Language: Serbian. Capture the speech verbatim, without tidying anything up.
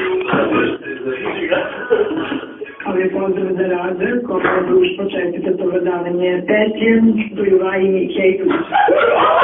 Ali pozdrav za razred, koje društvo čestite to vedavanje Petjem, Dujuvajini i Hejtu.